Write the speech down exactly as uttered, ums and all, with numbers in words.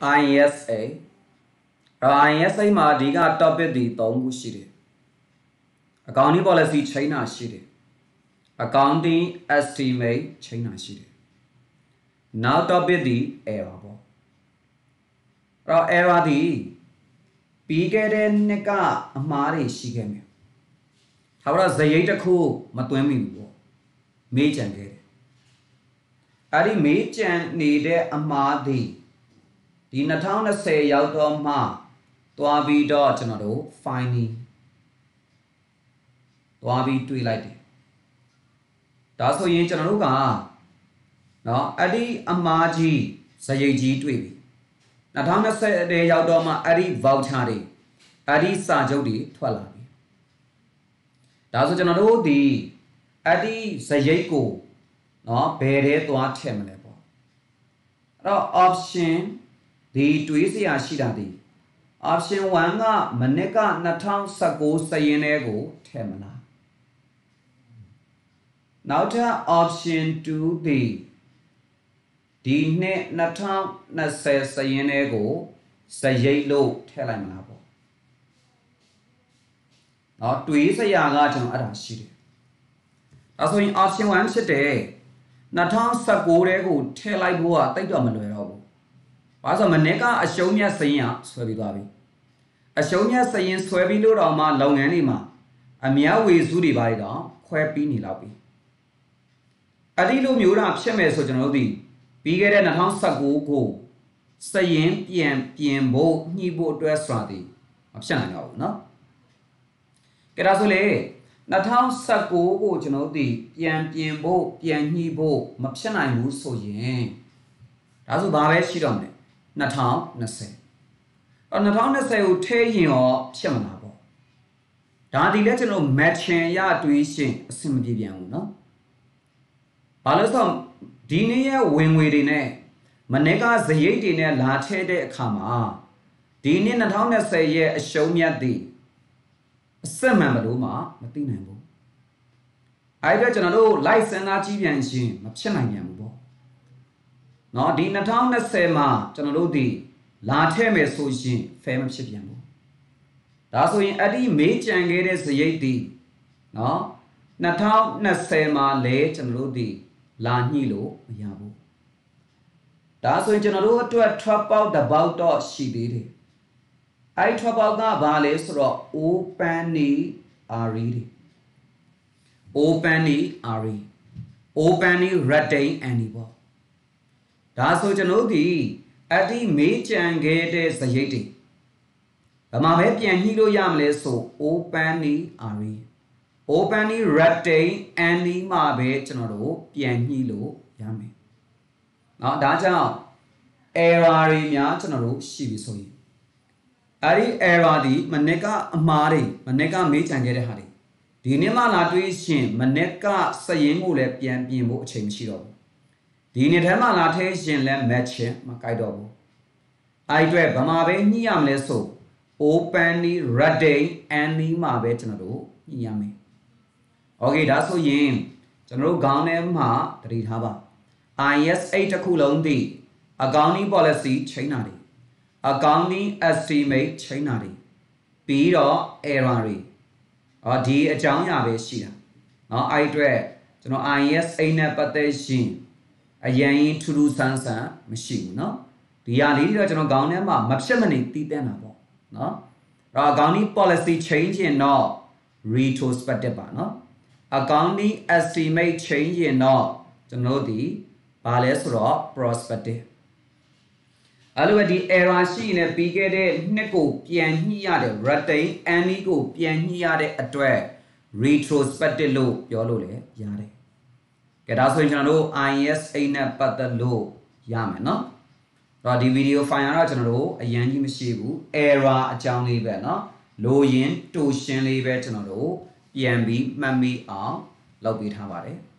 I S A I S A မှာဒီက topic တွေသုံးခုရှိတယ် accounting policy ချိန်တာရှိတယ် accounting estimate ချိန်တာရှိတယ် နောက် topic ဒီ error ပေါ့အဲ့တော့ error ဒီပြီးခဲ့တဲ့နှစ်ကအမှားတွေရှိခဲ့မယ်ဒါပေမဲ့ဇရိတ်တစ်ခုမသွင်းမိဘူးပေါ့မေးကြံခဲ့တယ်အဲ့ဒီမေးကြံနေတဲ့အမှားတွေဒီtwo thousand twentyရောက်တော့မှသွားပြီးတော့ကျွန်တော်တို့ finding သွားပြီးတွေးလိုက်တယ်ဒါဆိုရင်ကျွန်တော်တို့ကเนาะအဲ့ဒီအမှားကြီးဇရိတ်ကြီးတွေးပြီtwo thousand twentyရောက်တော့မှအဲ့ဒီ voucher တွေအဲ့ဒီစာချုပ်တွေထွက်လာပြီဒါဆိုကျွန်တော်တို့ဒီအဲ့ဒီဇရိတ်ကိုเนาะဘယ်ထဲသွားထည့်မလဲပေါ့အဲ့တော့ option ဒီတွေးစရာရှိတာဒီ option one ကမနစ်ကtwo thousand nineteenစရင်တွေကိုထည့်မလားနောက်ထပ် option two ဒီဒီနှစ်two thousand twentyစရင်တွေကိုဇရိတ်လို့ထည့်လိုက်မလားပေါ့เนาะတွေးစရာကကျွန်တော်အဲ့ဒါရှိတယ်ဒါဆိုရင် option one ဖြစ်တယ်two thousand nineteenတွေကိုထည့်လိုက်ဖို့ကတိတ်တော့မလွယ်တော့ဘူးဘာလို့ဆိုမနေ့ကအရှုံးမြတ်စရင်ကဆွဲပြီးသွားပြီအရှုံးမြတ်စရင်ဆွဲပြီးလို့တော့မှလုပ်ငန်းတွေမှာအများဝေစုတွေပါတော့ခွဲပြီးနေလောက်ပြီအဲ့ဒီလိုမျိုးတာဖြစ်မယ်ဆိုကျွန်တော်တို့ဒီပြီးခဲ့တဲ့two thousand nineteenကိုစရင်ပြန်ပြင်ဖို့ညှိဖို့အတွက်ဆိုတာဒီမဖြစ်နိုင်တော့ဘူးเนาะကဲဒါဆိုလေtwo thousand nineteenကိုကျွန်တော်တို့ဒီပြန်ပြင်ဖို့ပြန်ညှိဖို့မဖြစ်နိုင်ဘူးဆိုရင်ဒါဆိုဘာပဲရှိတော့မလဲtwo thousand twentyအော်two thousand twentyကိုထည့်ရင်ရောဖြစ်မလားပေါ့ဒါဒီလဲကျွန်တော် matching ရတွေးရှင်အဆင်မပြေပြန်ဘူးเนาะဘာလို့ဆိုဒီနေ့ရဲ့ဝင်ငွေတွေနဲ့မနေ့ကဇရိတ်တွေနဲ့လာထည့်တဲ့အခါမှာဒီနေ့two thousand twentyရဲ့အရှုံးမြတ်တွေအစစ်မှန်မလို့မှမသိနိုင်ဘူးအဲ့ဒါကျွန်တော်တို့ live စဉ်းစားကြည့်ပြန်ရှင်မဖြစ်နိုင်ပြန်ဘူးပေါ့เนาะဒီtwo thousand twentyမှာကျွန်တော်တို့ဒီလာထည့်မယ်ဆိုရင် fair မဖြစ်ပြန်ဘူးဒါဆိုရင်အဲ့ဒီမေးကြံခဲ့တဲ့ဇရိတ်တွေเนาะtwo thousand twentyမှာလဲကျွန်တော်တို့ဒီလာညှိလို့မရဘူးဒါဆိုရင်ကျွန်တော်တို့အတွက် drop out တပေါက်တော့ရှိသေးတယ်အဲ့ drop out ကဘာလဲဆိုတော့ open re re open re open retain any ပေါ့ဒါဆိုကျွန်တော်တို့ဒီအဲ့ဒီမေးကြံခဲ့တဲ့ဇရိတ်တွေဘာမှပဲပြန်ညှိလို့ရမလဲဆို open re open retain any မှာပဲကျွန်တော်တို့ပြန်ညှိလို့ရမယ်เนาะဒါကြောင့် error တွေများကျွန်တော်တို့ရှိပြီဆိုရင်အဲ့ဒီ error ဒီမနစ်ကအမှားတွေမနစ်ကမေးကြံခဲ့တဲ့ဟာတွေဒီနေ့မှလာတွေးရှင်မနစ်ကစရင်ကိုလည်းပြန်ပြင်ဖို့အချိန်မရှိတော့ဘူးဒီနေ့ထဲမှာလာထဲရှင်လည်း match မကိုက်တော့ဘူးအဲ့အတွက်ဘာမှပဲညှိရမလဲဆို open retain any မှာပဲကျွန်တော်တို့ညှိရမယ် okay ဒါဆိုရင်ကျွန်တော်တို့ခေါင်းထဲမှာတတိထားပါ I S A တစ်ခုလုံးဒီ accounting policy ချိန်တာတွေ accounting estimate ချိန်တာတွေပြီးတော့ error တွေအော်ဒီအကြောင်းအရာပဲရှိတာเนาะအဲ့အတွက်ကျွန်တော် I S A နဲ့ပတ်သက်ရှင်အရင်ထူးထူးဆန်းဆန်းမရှိဘူးเนาะဒီဟာလေးတွေတော့ကျွန်တော်ခေါင်းထဲမှာမဖြစ်မနေသိတဲ့တာပေါ့เนาะအဲ့တော့ accounting policy change ရင်တော့ retrospective ပါเนาะ accounting estimate change ရင်တော့ကျွန်တော်ဒီဘာလဲဆိုတော့ prospective အဲ့လိုပဲဒီ error ရှိရင်လည်းပြီးခဲ့တဲ့နှစ်ကိုပြန်ညှိရတဲ့ retain any ကိုပြန်ညှိရတဲ့အတွက် retrospective လို့ပြောလို့လည်းရတယ်ကဲဒါဆိုရင်ကျွန်တော်တို့ I S A နဲ့ပတ်သက်လို့ရမယ်เนาะအဲ့တော့ဒီ video file ကတော့ကျွန်တော်တို့အရင်ကြီးမရှိဘူး error အကြောင်းလေးပဲเนาะလိုရင်တူရှင်းလေးပဲကျွန်တော်တို့ပြန်ပြီးမှတ်မိအောင်လုပ်ပေးထားပါတယ်